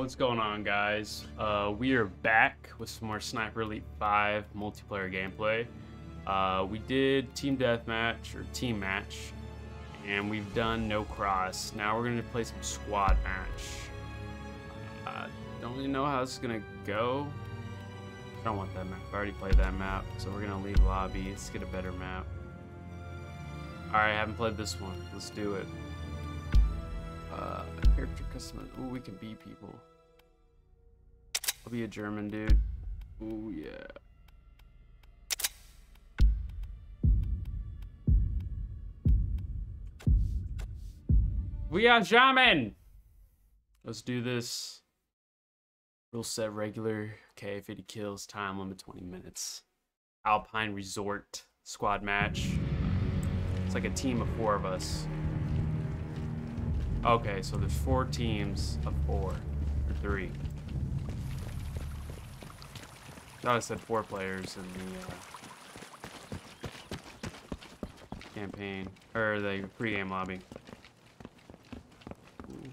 What's going on, guys? We are back with some more Sniper Elite 5 multiplayer gameplay. We did team deathmatch or team match, and we've done no cross. Now we're gonna play some squad match. Don't really know how this is gonna go. I don't want that map. I already played that map, so we're gonna leave lobby. Let's get a better map. All right, I haven't played this one. Let's do it. Character custom. Ooh, we can beat people. I'll be a German dude. Ooh, yeah. We are German! Let's do this. Rule set regular. Okay, 50 kills. Time limit 20 minutes. Alpine Resort squad match. It's like a team of 4 of us. Okay, so there's 4 teams of 4. Or 3. Thought I said 4 players in the campaign or the pregame lobby. Ooh.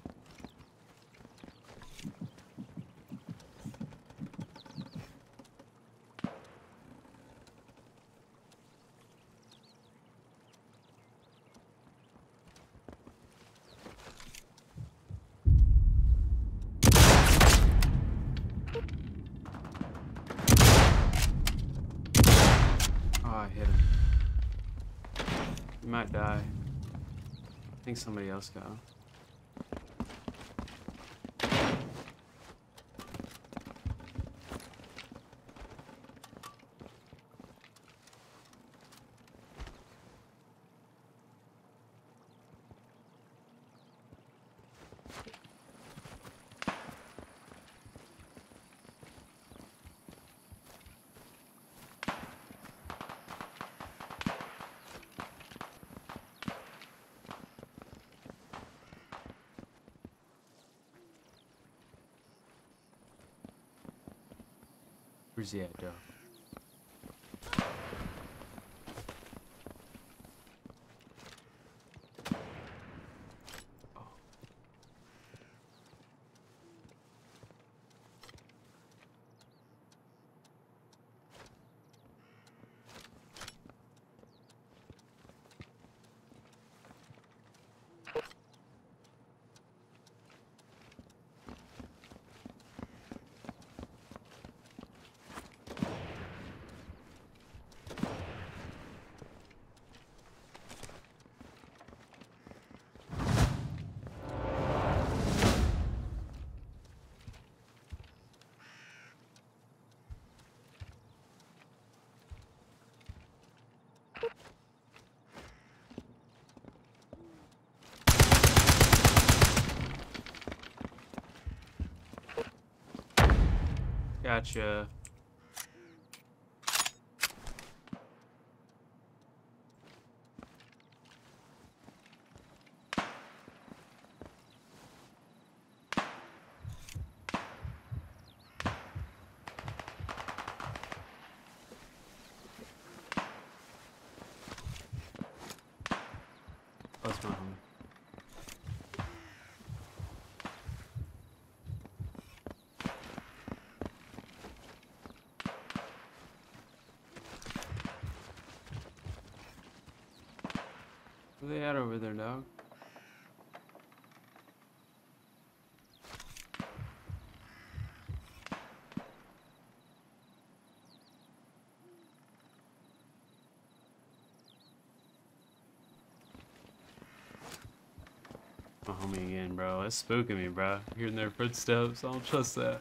I hit him. He might die. I think somebody else got him. Where's he at, Joe? Oh. Gotcha. That's my homie. Where they at over there, dog? My homie again, bro. That's spooking me, bro. Hearing their footsteps. I don't trust that.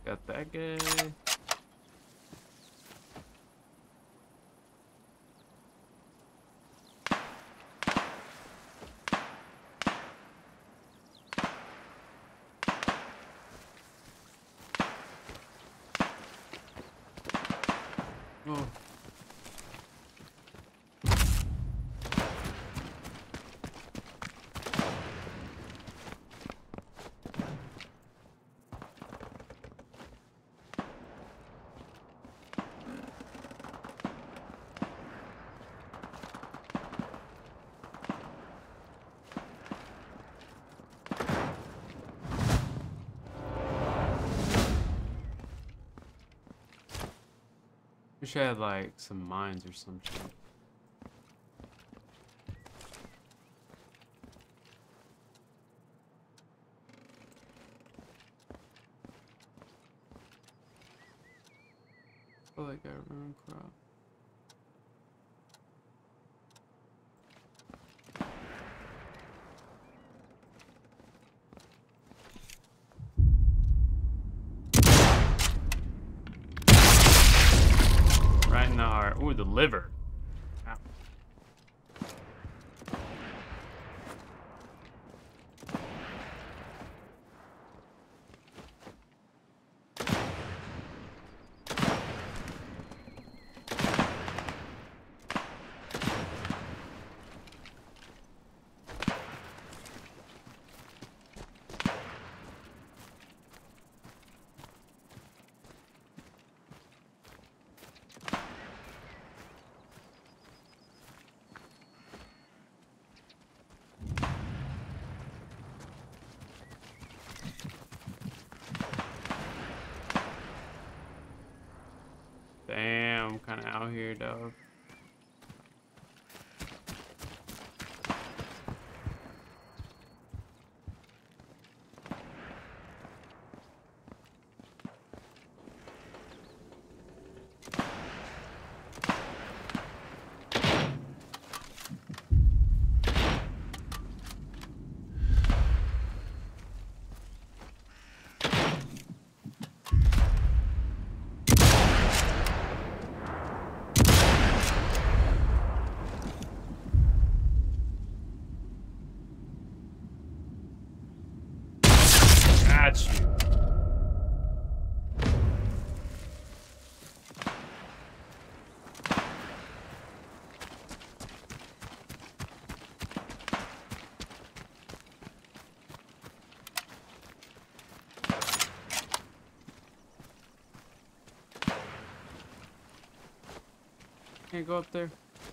Got that guy. Oh. Wish I had like some mines or some shit. Oh, like a ruin crop. Right in the heart. Ooh, the liver. Ow. Damn, I'm kind of out here, dog. Got you. Can't go up there.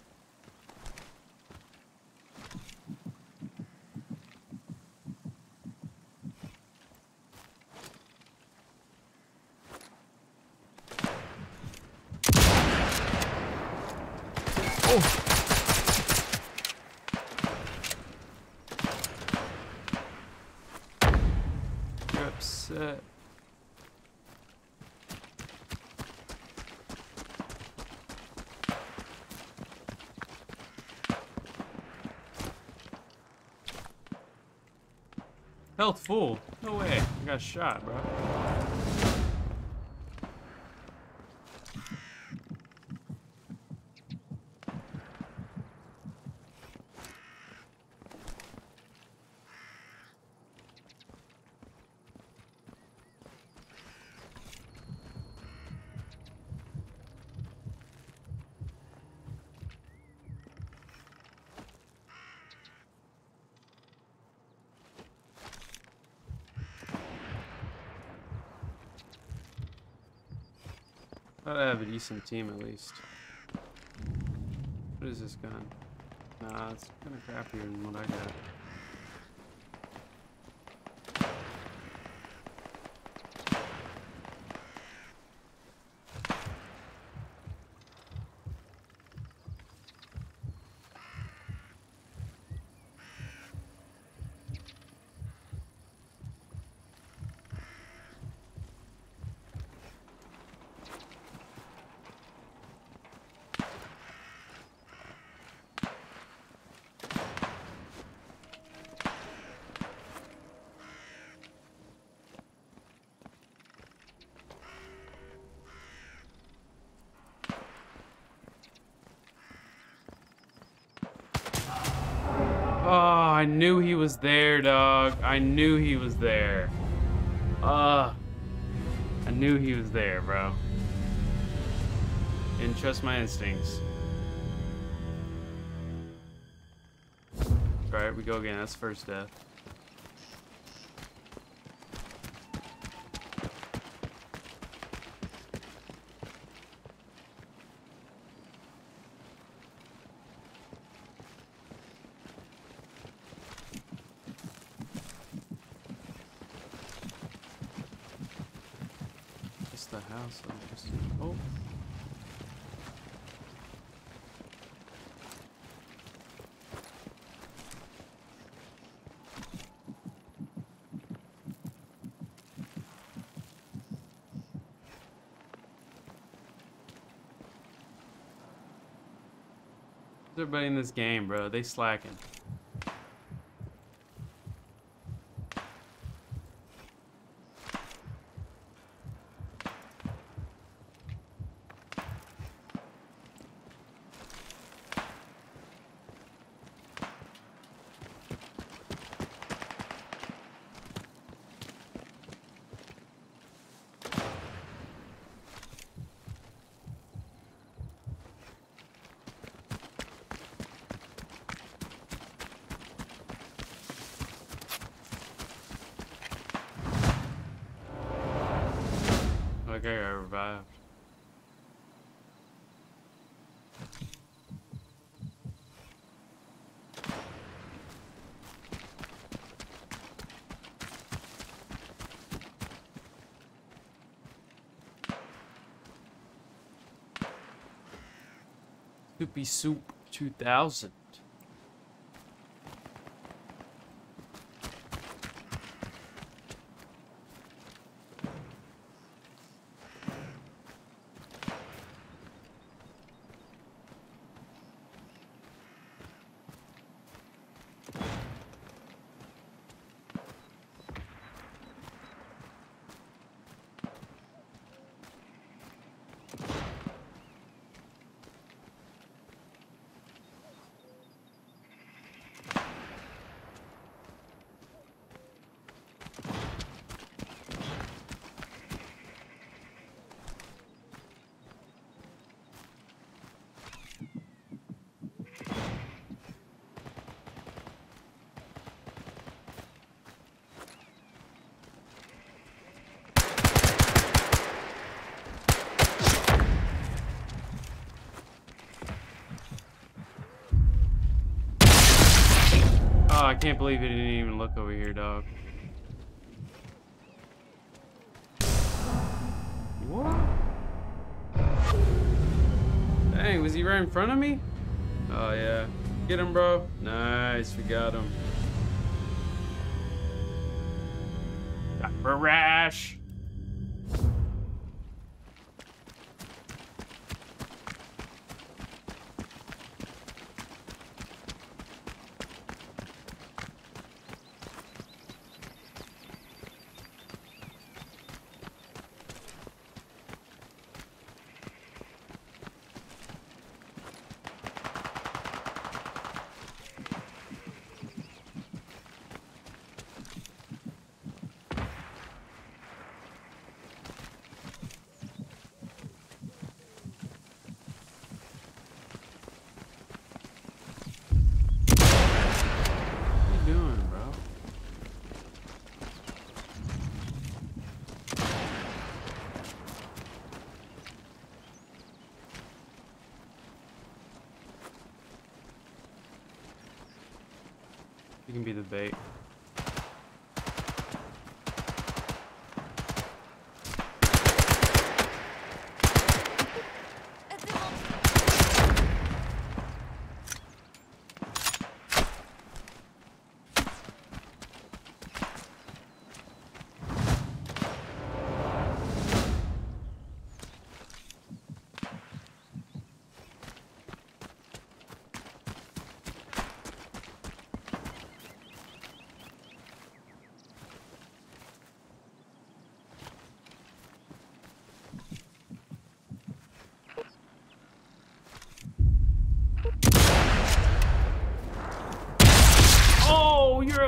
Oh. You're upset. Health full. No way. I got shot, bro. Thought I have a decent team at least. What is this gun? Nah, it's kind of crappier than what I got. I knew he was there, dog. I knew he was there. I knew he was there, bro. Didn't trust my instincts. Alright, we go again. That's first death. It's the house. Oh. Everybody in this game, bro, they slacking. Like I got revived. Soupy Soup 2000. Oh, I can't believe it didn't even look over here, dog. What? Dang, was he right in front of me? Oh, yeah. Get him, bro. Nice, we got him. Got Barash. You can be the bait.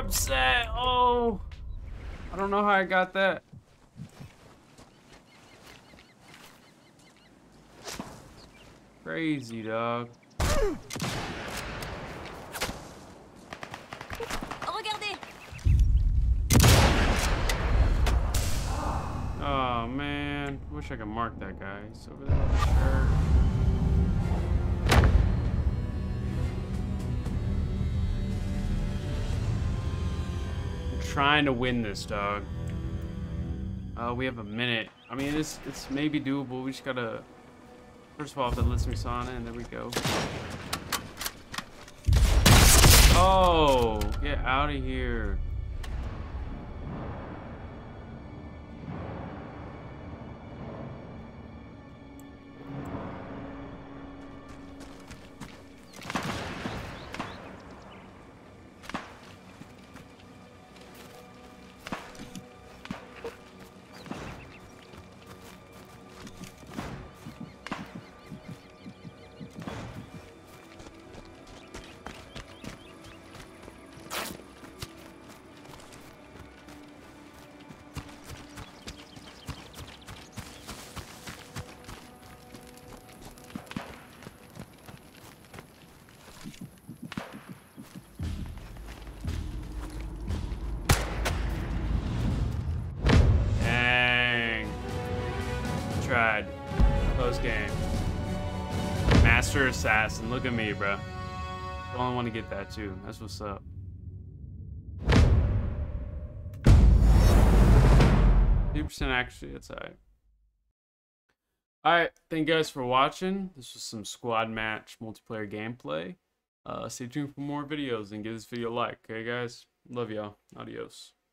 upset. Oh, I don't know how I got that. Crazy, dog. Regardez. Oh man, wish I could mark that guy. He's over there. Sure. I'm trying to win this, dog. We have a minute. I mean, it's maybe doable. We just gotta. First of all, if it lets me sauna, and there we go. Oh, get out of here. Tried. Close game. Master Assassin. Look at me, bro. The only one to get that too. That's what's up. %, actually, that's alright. Alright, thank you guys for watching. This was some squad match multiplayer gameplay. Stay tuned for more videos and give this video a like. Okay, guys? Love y'all. Adios.